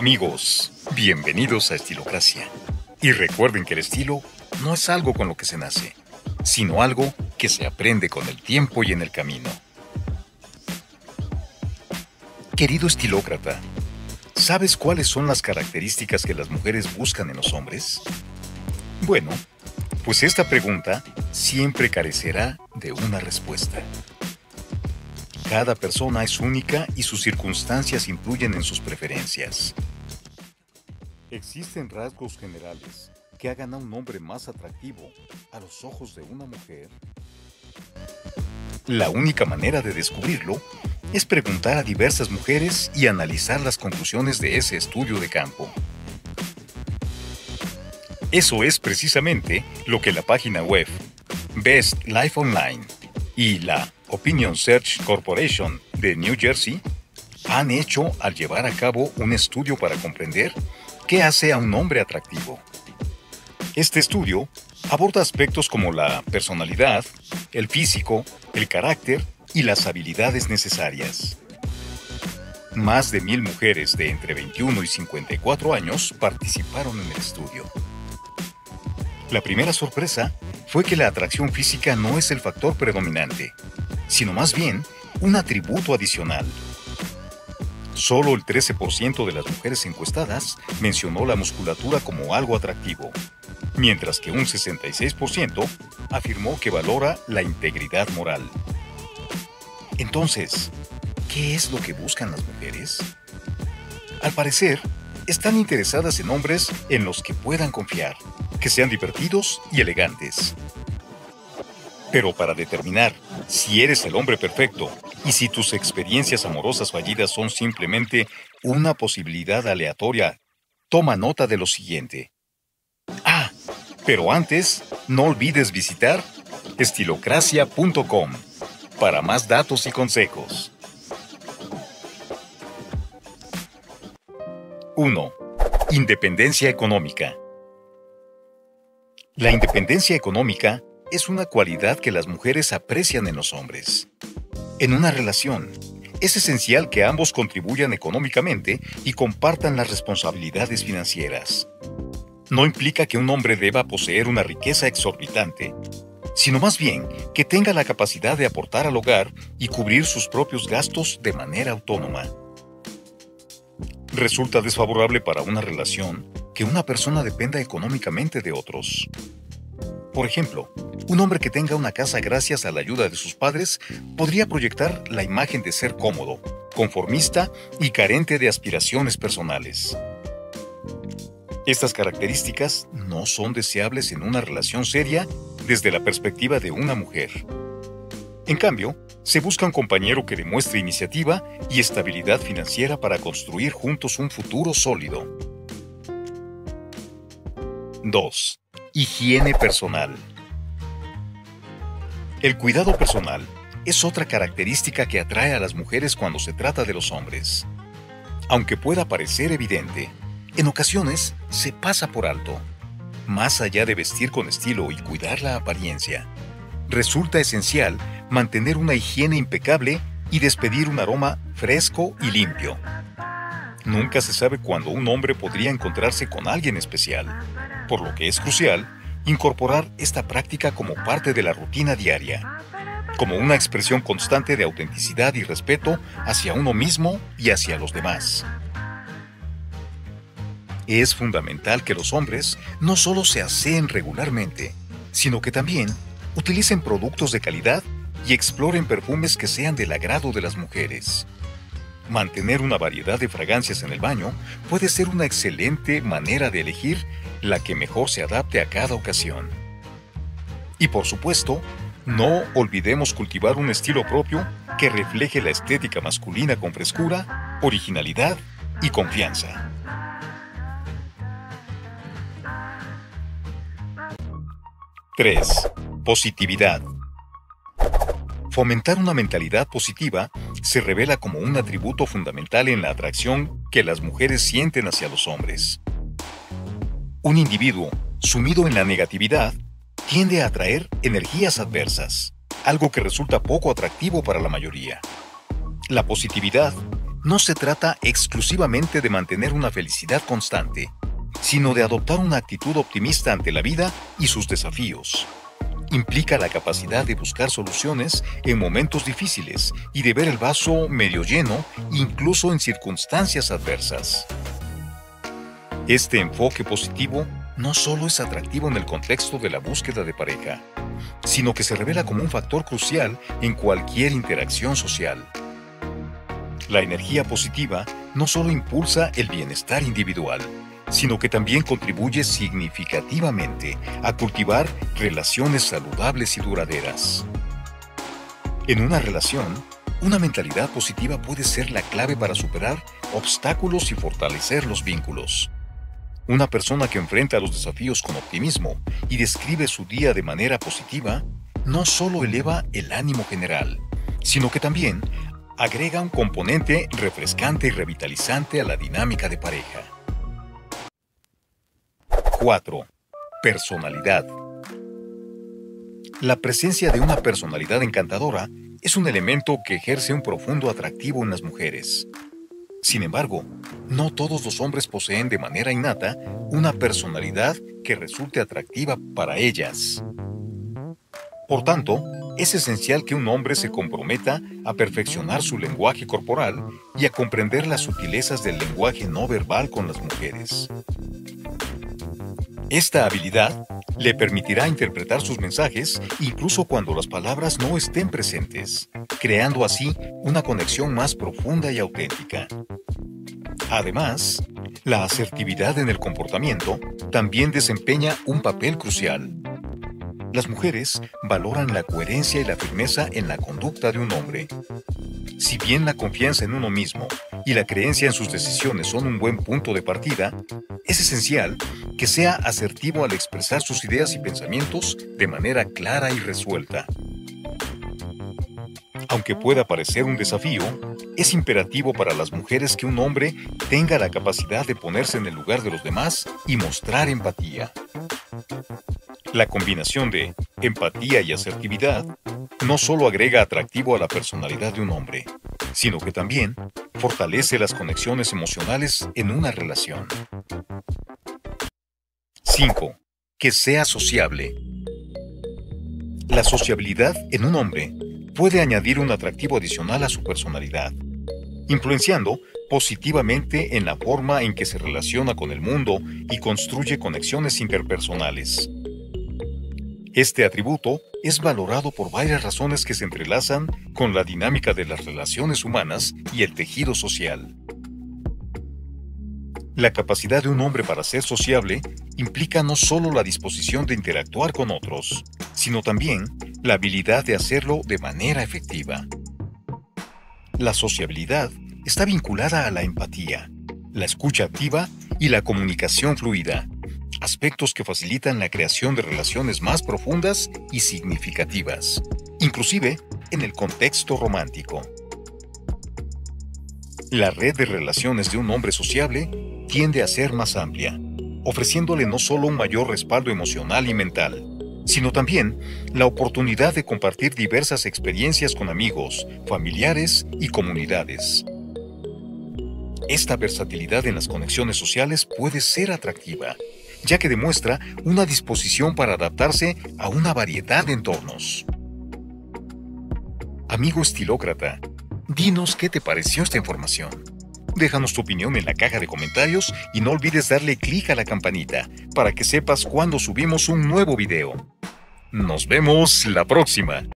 Amigos, bienvenidos a Estilocracia. Y recuerden que el estilo no es algo con lo que se nace, sino algo que se aprende con el tiempo y en el camino. Querido estilócrata, ¿sabes cuáles son las características que las mujeres buscan en los hombres? Bueno, pues esta pregunta siempre carecerá de una respuesta. Cada persona es única y sus circunstancias influyen en sus preferencias. Existen rasgos generales que hagan a un hombre más atractivo a los ojos de una mujer. La única manera de descubrirlo es preguntar a diversas mujeres y analizar las conclusiones de ese estudio de campo. Eso es precisamente lo que la página web Best Life Online y la Opinion Search Corporation de New Jersey han hecho al llevar a cabo un estudio para comprender qué hace a un hombre atractivo. Este estudio aborda aspectos como la personalidad, el físico, el carácter y las habilidades necesarias. Más de 1,000 mujeres de entre 21 y 54 años participaron en el estudio. La primera sorpresa fue que la atracción física no es el factor predominante, sino más bien un atributo adicional. Solo el 13% de las mujeres encuestadas mencionó la musculatura como algo atractivo, mientras que un 66% afirmó que valora la integridad moral. Entonces, ¿qué es lo que buscan las mujeres? Al parecer, están interesadas en hombres en los que puedan confiar, que sean divertidos y elegantes. Pero para determinar si eres el hombre perfecto y si tus experiencias amorosas fallidas son simplemente una posibilidad aleatoria, toma nota de lo siguiente. Pero antes, no olvides visitar estilocracia.com para más datos y consejos. 1. Independencia económica. La independencia económica es una cualidad que las mujeres aprecian en los hombres. En una relación, es esencial que ambos contribuyan económicamente y compartan las responsabilidades financieras. No implica que un hombre deba poseer una riqueza exorbitante, sino más bien que tenga la capacidad de aportar al hogar y cubrir sus propios gastos de manera autónoma. Resulta desfavorable para una relación que una persona dependa económicamente de otros. Por ejemplo, un hombre que tenga una casa gracias a la ayuda de sus padres podría proyectar la imagen de ser cómodo, conformista y carente de aspiraciones personales. Estas características no son deseables en una relación seria desde la perspectiva de una mujer. En cambio, se busca un compañero que demuestre iniciativa y estabilidad financiera para construir juntos un futuro sólido. 2. Higiene personal. El cuidado personal es otra característica que atrae a las mujeres cuando se trata de los hombres. Aunque pueda parecer evidente, en ocasiones se pasa por alto. Más allá de vestir con estilo y cuidar la apariencia, resulta esencial mantener una higiene impecable y despedir un aroma fresco y limpio. Nunca se sabe cuándo un hombre podría encontrarse con alguien especial, por lo que es crucial incorporar esta práctica como parte de la rutina diaria, como una expresión constante de autenticidad y respeto hacia uno mismo y hacia los demás. Es fundamental que los hombres no solo se aseen regularmente, sino que también utilicen productos de calidad y exploren perfumes que sean del agrado de las mujeres. Mantener una variedad de fragancias en el baño puede ser una excelente manera de elegir la que mejor se adapte a cada ocasión. Y por supuesto, no olvidemos cultivar un estilo propio que refleje la estética masculina con frescura, originalidad y confianza. 3. Positividad. Fomentar una mentalidad positiva se revela como un atributo fundamental en la atracción que las mujeres sienten hacia los hombres. Un individuo sumido en la negatividad tiende a atraer energías adversas, algo que resulta poco atractivo para la mayoría. La positividad no se trata exclusivamente de mantener una felicidad constante, sino de adoptar una actitud optimista ante la vida y sus desafíos. Implica la capacidad de buscar soluciones en momentos difíciles y de ver el vaso medio lleno incluso en circunstancias adversas. Este enfoque positivo no solo es atractivo en el contexto de la búsqueda de pareja, sino que se revela como un factor crucial en cualquier interacción social. La energía positiva no solo impulsa el bienestar individual, sino que también contribuye significativamente a cultivar relaciones saludables y duraderas. En una relación, una mentalidad positiva puede ser la clave para superar obstáculos y fortalecer los vínculos. Una persona que enfrenta los desafíos con optimismo y describe su día de manera positiva, no solo eleva el ánimo general, sino que también agrega un componente refrescante y revitalizante a la dinámica de pareja. 4. Personalidad. La presencia de una personalidad encantadora es un elemento que ejerce un profundo atractivo en las mujeres. Sin embargo, no todos los hombres poseen de manera innata una personalidad que resulte atractiva para ellas. Por tanto, es esencial que un hombre se comprometa a perfeccionar su lenguaje corporal y a comprender las sutilezas del lenguaje no verbal con las mujeres. Esta habilidad le permitirá interpretar sus mensajes incluso cuando las palabras no estén presentes, creando así una conexión más profunda y auténtica. Además, la asertividad en el comportamiento también desempeña un papel crucial. Las mujeres valoran la coherencia y la firmeza en la conducta de un hombre. Si bien la confianza en uno mismo y la creencia en sus decisiones son un buen punto de partida, es esencial que sea asertivo al expresar sus ideas y pensamientos de manera clara y resuelta. Aunque pueda parecer un desafío, es imperativo para las mujeres que un hombre tenga la capacidad de ponerse en el lugar de los demás y mostrar empatía. La combinación de empatía y asertividad no solo agrega atractivo a la personalidad de un hombre, sino que también fortalece las conexiones emocionales en una relación. 5. Que sea sociable. La sociabilidad en un hombre puede añadir un atractivo adicional a su personalidad, influenciando positivamente en la forma en que se relaciona con el mundo y construye conexiones interpersonales. Este atributo es valorado por varias razones que se entrelazan con la dinámica de las relaciones humanas y el tejido social. La capacidad de un hombre para ser sociable implica no solo la disposición de interactuar con otros, sino también la habilidad de hacerlo de manera efectiva. La sociabilidad está vinculada a la empatía, la escucha activa y la comunicación fluida, aspectos que facilitan la creación de relaciones más profundas y significativas, inclusive en el contexto romántico. La red de relaciones de un hombre sociable tiende a ser más amplia, ofreciéndole no solo un mayor respaldo emocional y mental, sino también la oportunidad de compartir diversas experiencias con amigos, familiares y comunidades. Esta versatilidad en las conexiones sociales puede ser atractiva, ya que demuestra una disposición para adaptarse a una variedad de entornos. Amigo estilócrata, dinos qué te pareció esta información. Déjanos tu opinión en la caja de comentarios y no olvides darle clic a la campanita para que sepas cuando subimos un nuevo video. Nos vemos la próxima.